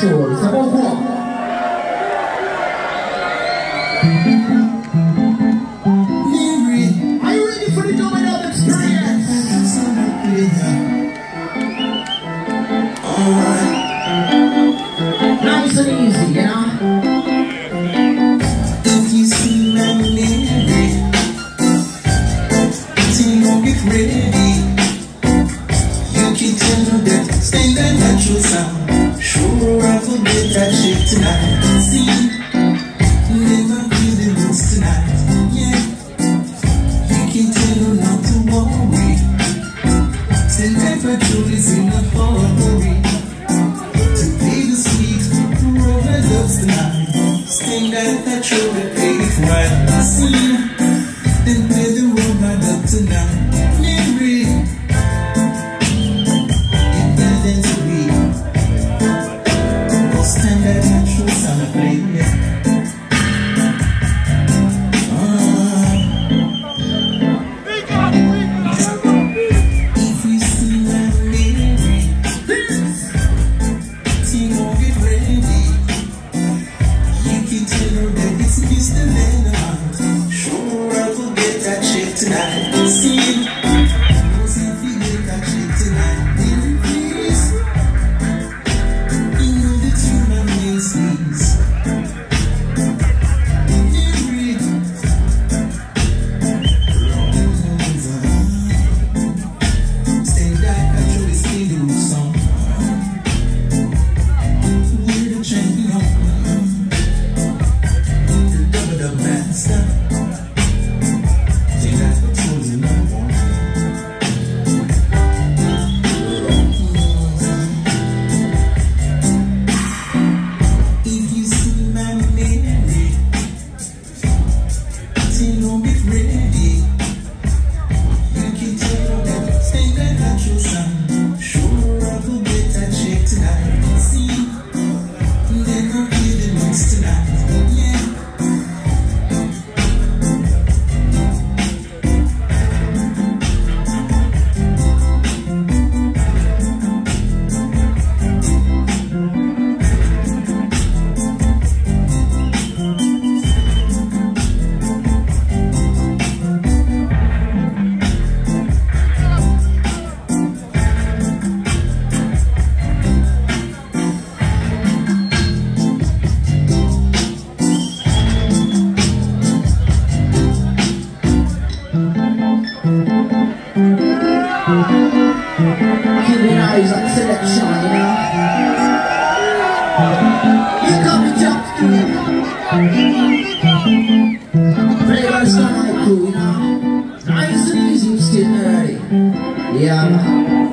control. C'est bon quoi? Are you ready for the Dubadub experience? Nice and easy, you know? If you see my Mary, Tena, get ready. You can tell that stay that natural sound. Sure, I forget that shit tonight. See, never feel the blues tonight. Yeah, you can tell not to worry. Stay that patrol is in a hurry to pay the sweet roller loves tonight. Stay that patrol and pay it right. See, then play the roller love tonight. Mary, if that dance to be, stand that natural sound of play. If you see my Mary, Tena, get ready. You can tell her that it's Mr. Leonard. Sure, I will get that chick tonight. See it. Cause if you get that chick tonight, then please, you know that you're my main sneeze. Stay back, I truly see the roof song. We're the champion, the Dubadub master. Take that patrol, you number one. If you see my Mary, Tena, get ready. You can tell that stay that natural sound. Sure, I will get that chick tonight. See, then I'll hear the notes tonight. Yeah. Keeping eyes on selection, you know? Here come the jump through. Play by the Stelin crew, you know? Nice and easy, still early. Yeah, man.